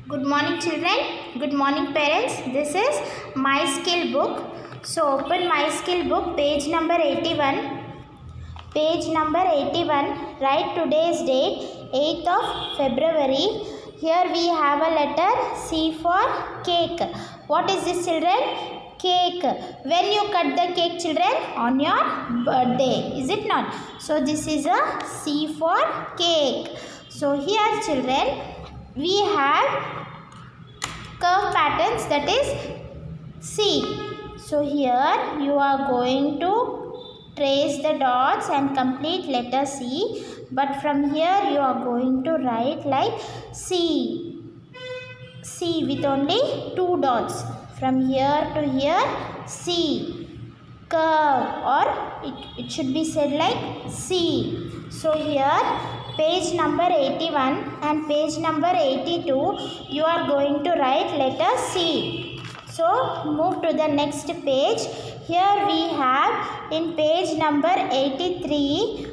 Good morning children, good morning parents. This is My Skill book. So open My Skill book, page number 81. Page number 81, write today's date, 8th of February. Here we have a letter C for cake. What is this children? Cake. When you cut the cake children? On your birthday, is it not? So this is a C for cake. So here children, we have curve patterns, that is C. So here you are going to trace the dots and complete letter C, but from here you are going to write like C with only 2 dots. From here to here, C curve, or it should be said like C. So here page number 81 and page number 82 you are going to write letter C. So move to the next page. Here we have in page number 83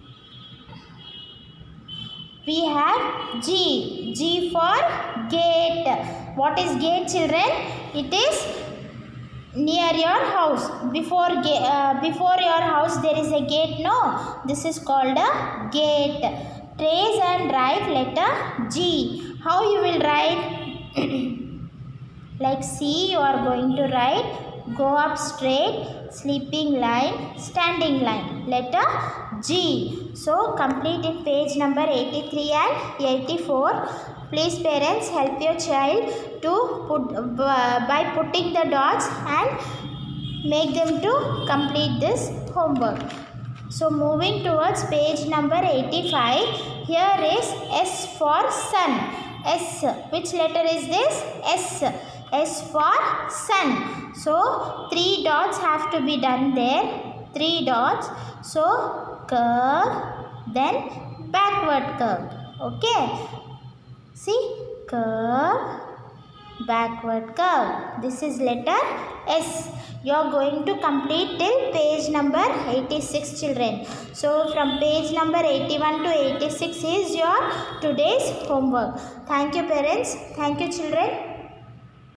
we have G for gate. What is gate children? It is near your house. Before your house there is a gate, no? This is called a gate. Trace and write letter G. How you will write? Like C you are going to write, go up straight, sleeping line, standing line, letter G. So complete in page number 83 and 84. Please parents help your child to put by putting the dots and make them to complete this homework. So moving towards page number 85, here is S for sun. S, which letter is this? S. S for sun. So 3 dots have to be done there. 3 dots. So curve, then backward curve. Okay. See, curve, backward curve. This is letter S. You are going to complete till page number 86 children. So from page number 81 to 86 is your today's homework. Thank you parents. Thank you children.